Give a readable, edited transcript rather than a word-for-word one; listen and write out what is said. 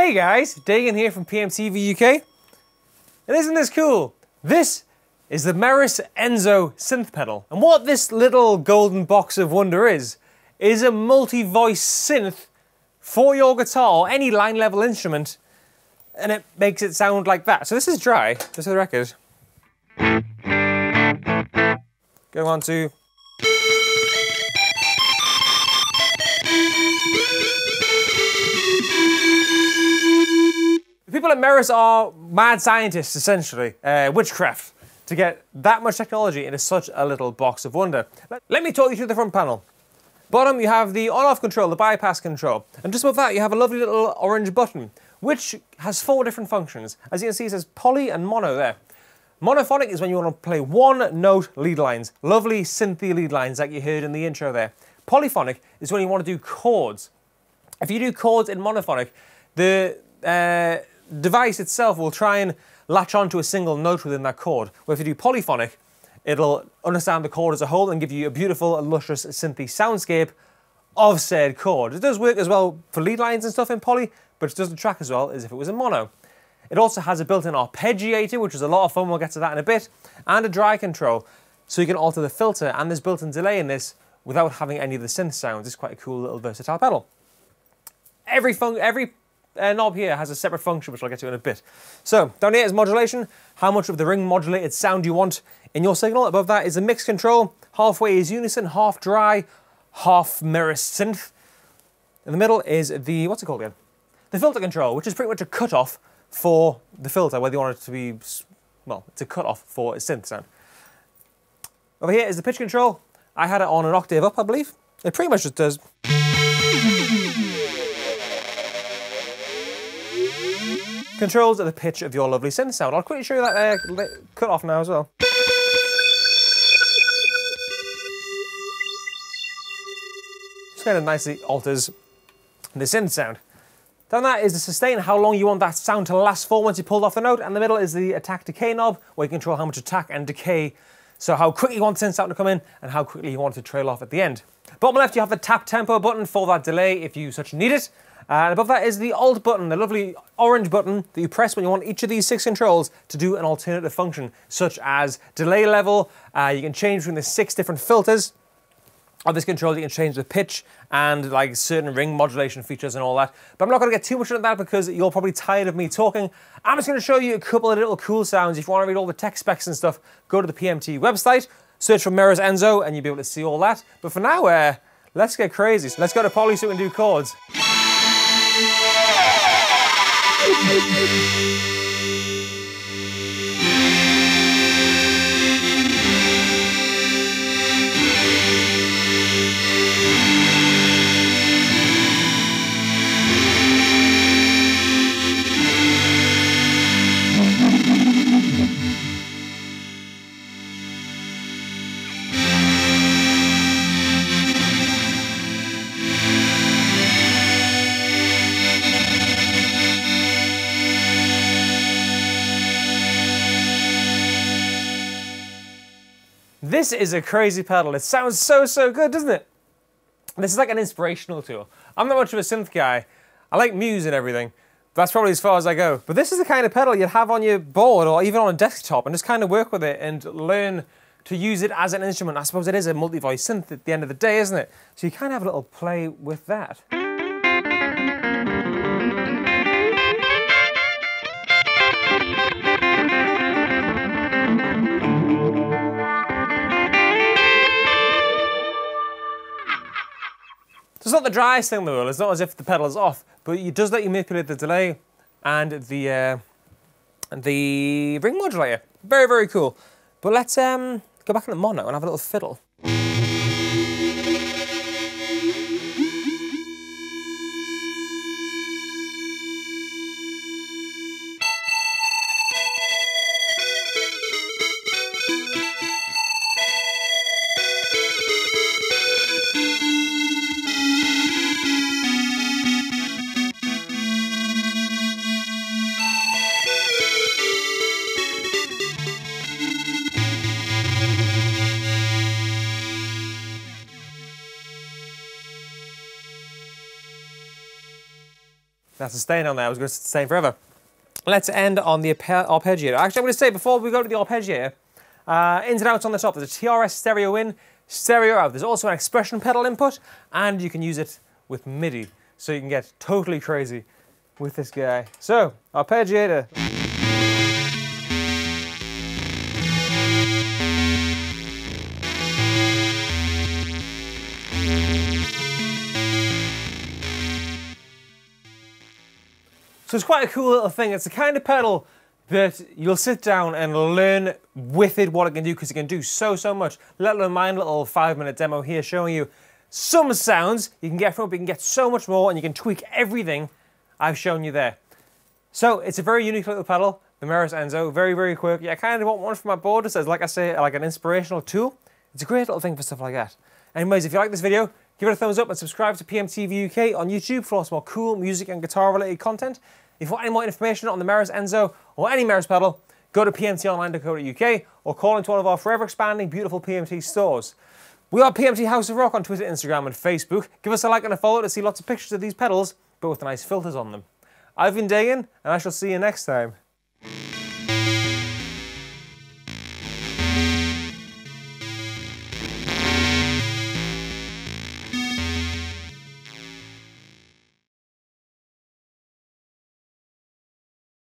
Hey guys, Dagan here from PMTV UK. And isn't this cool? This is the Meris Enzo Synth Pedal. And what this little golden box of wonder is a multi-voice synth for your guitar or any line level instrument, and it makes it sound like that. So this is dry, just for the record. Go on to... The people at Meris are mad scientists, essentially, witchcraft, to get that much technology into such a little box of wonder. Let me talk you through the front panel. Bottom, you have the on-off control, the bypass control, and just above that you have a lovely little orange button, which has 4 different functions. As you can see, it says poly and mono there. Monophonic is when you want to play one note lead lines, lovely synthy lead lines like you heard in the intro there. Polyphonic is when you want to do chords. If you do chords in monophonic, the device itself will try and latch onto a single note within that chord. Where if you do polyphonic, it'll understand the chord as a whole and give you a beautiful, luscious, synthy soundscape of said chord. It does work as well for lead lines and stuff in poly, but it doesn't track as well as if it was in mono. It also has a built-in arpeggiator, which is a lot of fun, we'll get to that in a bit, and a dry control, so you can alter the filter, and there's built-in delay in this without having any of the synth sounds. It's quite a cool little versatile pedal. Every knob here has a separate function, which I'll get to in a bit. So, down here is modulation, how much of the ring modulated sound you want in your signal. Above that is a mix control, halfway is unison, half dry, half Meris synth. In the middle is the, what's it called again? The filter control, which is pretty much a cutoff for the filter, whether you want it to be, well, it's a cutoff for a synth sound. Over here is the pitch control. I had it on an octave up, I believe. It pretty much just does. Controls the pitch of your lovely synth sound. I'll quickly show you that cutoff now as well. Just kind of nicely alters the synth sound. Down that is the sustain, how long you want that sound to last for once you pulled off the note, and the middle is the attack decay knob, where you control how much attack and decay, so how quickly you want the synth sound to come in, and how quickly you want it to trail off at the end. Bottom left you have the tap tempo button for that delay if you such need it. And above that is the Alt button, the lovely orange button that you press when you want each of these 6 controls to do an alternative function, such as delay level. You can change between the 6 different filters of this control. You can change the pitch and like certain ring modulation features and all that. But I'm not going to get too much into that because you're probably tired of me talking. I'm just going to show you a couple of little cool sounds. If you want to read all the tech specs and stuff, go to the PMT website, search for Meris Enzo, and you'll be able to see all that. But for now, let's get crazy. So let's go to poly so we can do chords. This is a crazy pedal. It sounds so good, doesn't it? This is like an inspirational tool. I'm not much of a synth guy. I like Muse and everything. That's probably as far as I go. But this is the kind of pedal you'd have on your board or even on a desktop and just kind of work with it and learn to use it as an instrument. I suppose it is a multi-voice synth at the end of the day, isn't it? So you kind of have a little play with that. So it's not the driest thing in the world, it's not as if the pedal is off, but it does let you manipulate the delay and the ring modulator. Very cool. But let's go back into mono and have a little fiddle. That's staying on there. I was going to stay forever. Let's end on the arpeggiator. Actually, I'm going to say, before we go to the arpeggiator, ins and outs on the top. There's a TRS stereo in, stereo out. There's also an expression pedal input, and you can use it with MIDI. So you can get totally crazy with this guy. So, arpeggiator. So it's quite a cool little thing. It's the kind of pedal that you'll sit down and learn with it what it can do, because it can do so much. Let alone my little 5-minute demo here showing you some sounds you can get from it, but you can get so much more, and you can tweak everything I've shown you there. So it's a very unique little pedal, the Meris Enzo, very quirky. I kind of want one for my board, just as, like I say, like an inspirational tool. It's a great little thing for stuff like that. Anyways, if you like this video, give it a thumbs up and subscribe to PMTV UK on YouTube for lots more cool music and guitar related content. If you want any more information on the Meris Enzo or any Meris pedal, go to pmtonline.co.uk or call into one of our forever expanding beautiful PMT stores. We are PMT House of Rock on Twitter, Instagram and Facebook. Give us a like and a follow to see lots of pictures of these pedals, but with nice filters on them. I've been Dagan, and I shall see you next time.